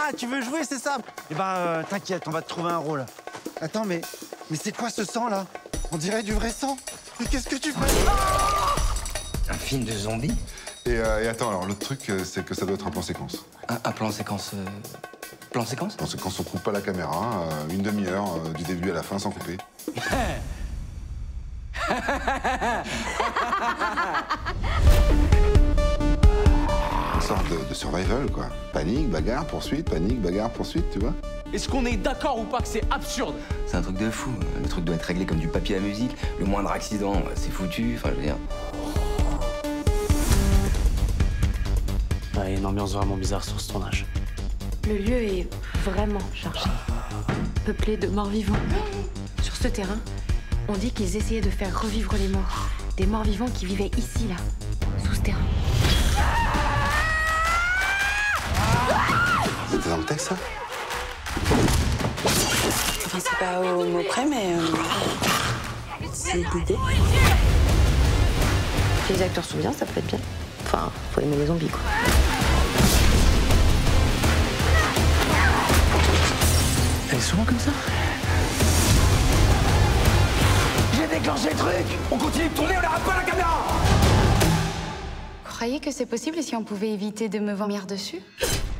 Ah, tu veux jouer, c'est ça? Eh ben, t'inquiète, on va te trouver un rôle. Attends, mais c'est quoi ce sang, là? On dirait du vrai sang. Mais qu'est-ce que tu fais? Un film de zombies? Et attends, alors l'autre truc, c'est que ça doit être un plan séquence. Un plan séquence... Plan séquence? Plan séquence, on coupe pas la caméra, une demi-heure, du début à la fin, sans couper. Une sorte de survival, quoi. Panique, bagarre, poursuite, tu vois. Est-ce qu'on est d'accord ou pas que c'est absurde? C'est un truc de fou. Le truc doit être réglé comme du papier à musique. Le moindre accident, c'est foutu. Enfin, je veux dire... Ouais, il y a une ambiance vraiment bizarre sur ce tournage. Le lieu est vraiment chargé. Peuplé de morts vivants. Sur ce terrain, on dit qu'ils essayaient de faire revivre les morts. Des morts vivants qui vivaient ici, là, sous ce terrain. C'était dans le texte, ça? Enfin, c'est pas au mot près, mais c'est l'idée. Si les acteurs sont bien, ça peut être bien. Enfin, faut aimer les zombies, quoi. Elle est souvent comme ça? J'ai déclenché le truc! On continue de tourner, on n'arrête pas la caméra! Croyez que c'est possible si on pouvait éviter de me vomir dessus?